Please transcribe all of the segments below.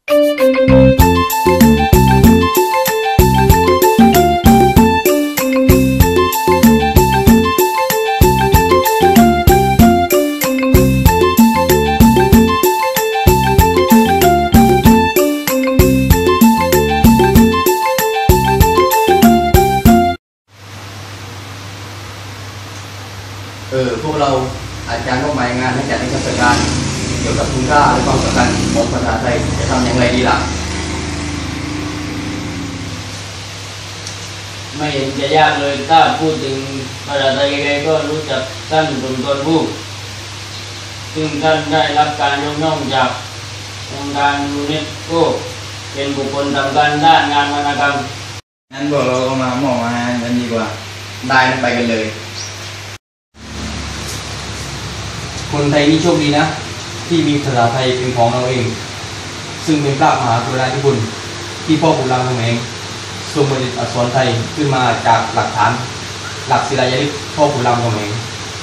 พวกเราอาจารย์มอบหมายงานให้จัดนิทรรศการเกี่ยวกับคุณค่าและความสำคัญของภาษาไทยจะทำอย่างไรดีล่ะไม่เห็นจะยากเลยถ้าพูดถึงภาษาไทยใครก็รู้จักท่านสุนทรภู่ซึ่งท่านได้รับการยกย่องจากองค์การยูเนสโกเป็นบุคคลสำคัญด้านงานวรรณกรรมงั้นพวกเราก็มามอบงานกันดีกว่าได้ไปกันเลยคนไทยนี่โชคดีนะที่มีภาษาไทยเป็นของเราเองซึ่งเป็นพระมหากรุณาธิคุณที่พ่อขุนรามคำแหงทรงประดิษฐ์อักษรไทยขึ้นมาจากหลักฐานหลักศิลาจารึกพ่อขุนรามคำแหง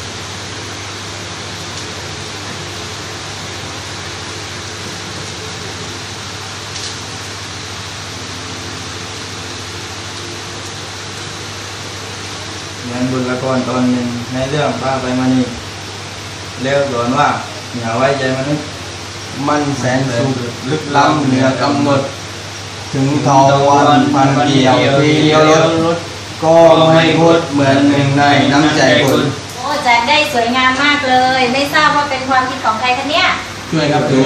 เหมือนบทละครตอนหนึ่งในเรื่องป้าไปมานี่แล้วสอนว่าอย่าไว้ใจมนุษย์มันแสนสูงลึกล้ำเหนือกำหนดถึงทวันพันเกี่ยวทีเดียวรถก็ไม่พ้นเหมือนหนึ่งในน้ำใจคนโอ้จัดได้สวยงามมากเลยไม่ทราบว่าเป็นความคิดของใครคะเนี่ยช่วยครับครู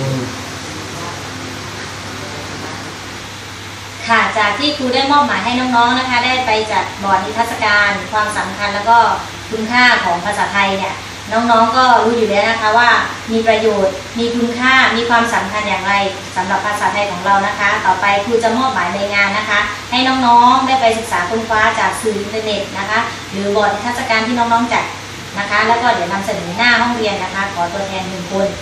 ค่ะจากที่ครูได้มอบหมายให้น้องๆนะคะได้ไปจัดบอร์ดนิทรรศการความสำคัญแล้วก็คุณค่าของภาษาไทยเนี่ยน้องๆก็รู้อยู่แล้วนะคะว่ามีประโยชน์มีคุณค่ามีความสำคัญอย่างไรสำหรับภาษาไทยของเรานะคะต่อไปครูจะมอบหมายในงานนะคะให้น้องๆได้ไปศึกษาค้นคว้าจากสื่ออินเทอร์เน็ตนะคะหรือบอร์ดนิทรรศการที่น้องๆจัดนะคะแล้วก็เดี๋ยวนำเสนอหน้าห้องเรียนนะคะขอตัวแทน1 คน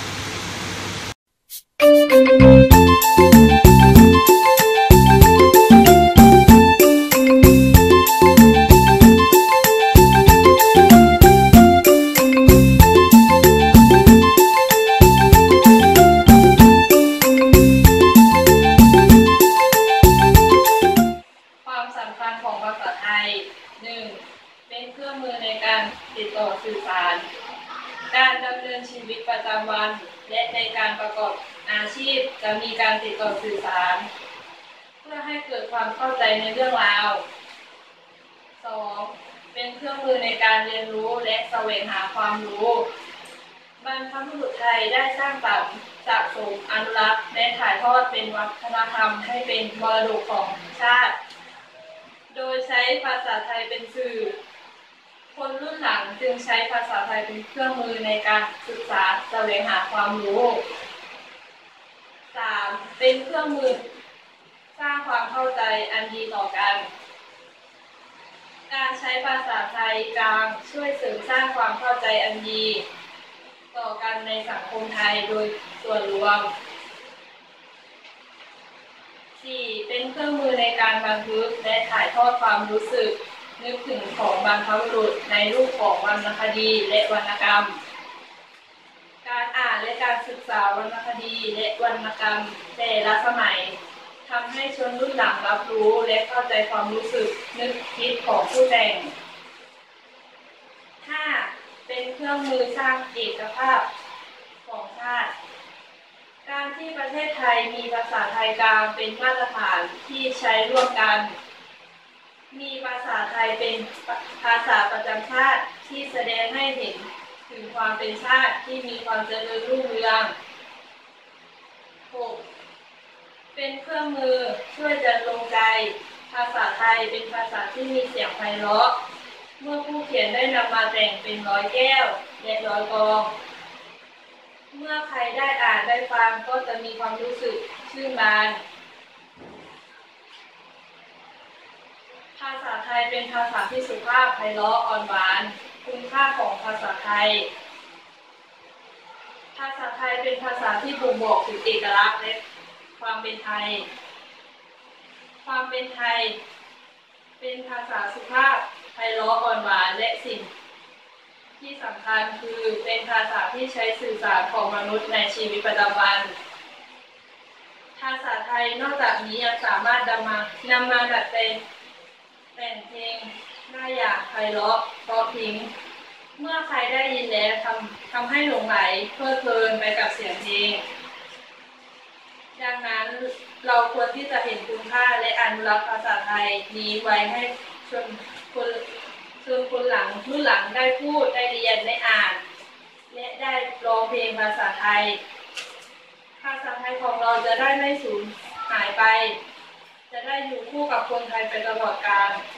เป็นเครื่องมือในการติดต่อสื่อสารการดำเนินชีวิตประจำวันและในการประกอบอาชีพจะมีการติดต่อสื่อสารเพื่อให้เกิดความเข้าใจในเรื่องราว 2. เป็นเครื่องมือในการเรียนรู้และแสวงหาความรู้บรรพบุรุษไทยได้สร้างสรรค์สะสมอนุรักษ์และถ่ายทอดเป็นวัฒนธรรมให้เป็นมรดกของชาติโดยใช้ภาษาไทยเป็นสื่อคนรุ่นหลังจึงใช้ภาษาไทยเป็นเครื่องมือในการศึกษาแสวงหาความรู้ 3. เป็นเครื่องมือสร้างความเข้าใจอันดีต่อกันการใช้ภาษาไทยกลางช่วยเสริมสร้างความเข้าใจอันดีต่อกันในสังคมไทยโดยส่วนรวม 4. เป็นเครื่องมือในการบันทึกและถ่ายทอดความรู้สึกนึกถึงของบรรพบุรุษในรูปของวรรณคดีและวรรณกรรมการอ่านและการศึกษาวรรณคดีและวรรณกรรมแต่ละสมัยทำให้ชนรุ่นหลังรับรู้และเข้าใจความรู้สึกนึกคิดของผู้แต่ง 5. เป็นเครื่องมือสร้างเอกภาพของชาติการที่ประเทศไทยมีภาษาไทยกลางเป็นมาตรฐานที่ใช้ร่วมกันมีภาษาไทยเป็นภาษาประจำชาติที่แสดงให้เห็นถึงความเป็นชาติที่มีความเจริญรุ่งเรือง 6. เป็นเครื่องมือช่วยดำรงใจภาษาไทยเป็นภาษาที่มีเสียงไพเราะเมื่อผู้เขียนได้นำมาแต่งเป็นร้อยแก้วและร้อยกลองเมื่อใครได้อ่านได้ฟังก็จะมีความรู้สึกชื่นบานภาษาไทยเป็นภาษาที่สุภาพไพเราะอ่อนหวานคุณค่าของภาษาไทยภาษาไทยเป็นภาษาที่บ่งบอกถึงเอกลักษณ์และความเป็นไทยความเป็นไทยเป็นภาษาสุภาพไพเราะอ่อนหวานและสิ่งที่สำคัญคือเป็นภาษาที่ใช้สื่อสารของมนุษย์ในชีวิตประจำวันภาษาไทยนอกจากนี้ยังสามารถนำมาดัดแปลงแต่งเพลงได้อย่างไพเราะเพราะพริ้งเมื่อใครได้ยินแล้วทำให้หลงไหลเพลิดเพลินไปกับเสียงเพลงดังนั้นเราควรที่จะเห็นคุณค่าและอนุรักษ์ภาษาไทยนี้ไว้ให้ชนคนหลังรุ่นหลังได้พูดได้เรียนได้อ่านและได้ร้องเพลงภาษาไทยภาษาไทยของเราจะได้ไม่สูญหายไปจะได้อยู่คู่กับคนไทยไปตลอดกาล